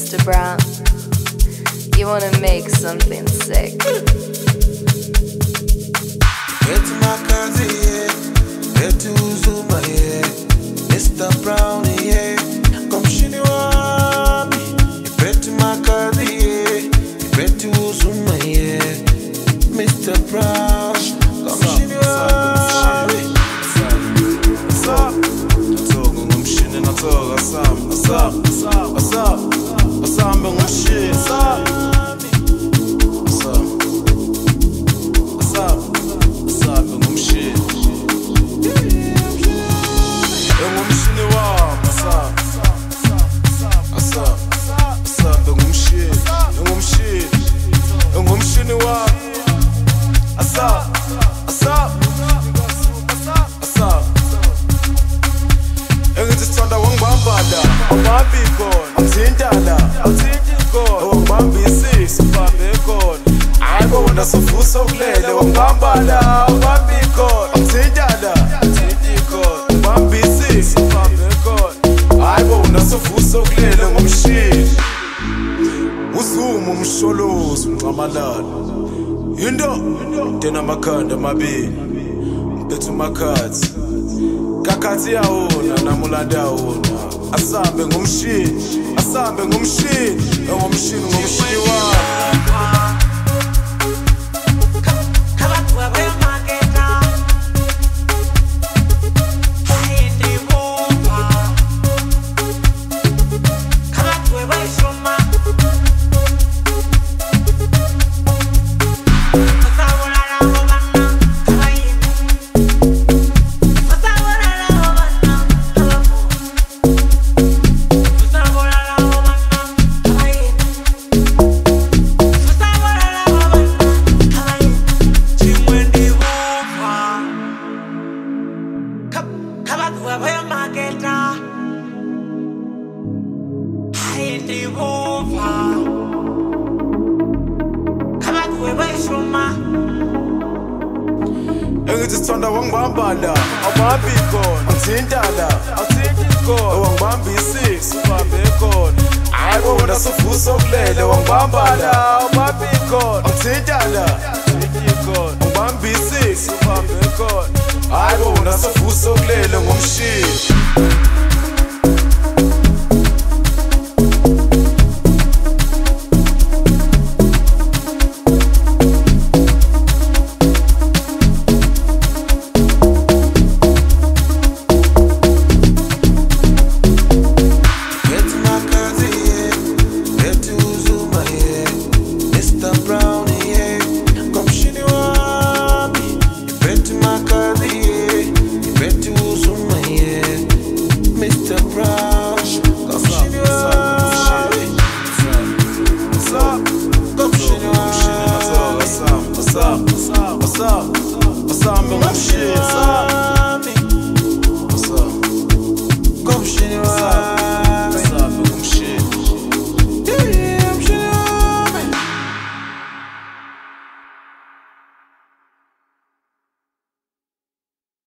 Mr. Brown, you wanna make something sick. Get to my cousin, yeah. Get to Zuma, yeah. Mr. Brown, yeah. Come shini wapi. You bet to my cousin, yeah. You bet to Zuma, yeah. Mr. Brown, come shini wapi. What's up? I'm talking, I'm shini, I'm talking. What's up? What's up? What's up? What's up? I'm shit. What's up? What's up? What's up? What's up? I'm shit. I'm shit. What's up? What's up? What's up? I'm shit. I'm shit. I'm shit. What's up? What's up? What's up? Engizithanda wangibambala awuhambi khona awuthintala awuthinti khona wangibamba isisi ubambe khona hayi bona sovusa ukulele wangibambala awuhambi khona awuthintala awuthinti khona wangibamba isisi ubambe khona hayi bona sovusa ukulele ngomshini uzuma umsholozi unqamalala into tena amakhanda amabili mpethu makhathi kakhathi yawona namulanda wona asambe ngomshini asambe ngomshini ngomshini ngomshini wami Engizithanda wangibambala awuhambi khona awuthintala awuthinti khona wangibamba isisi ubambe khona hayi bona sovusa ukulele wangibambala awuhambi khona awuthintala awuthinti khona wangibamba isisi ubambe khona hayi bona sovusa ukulele ngomshini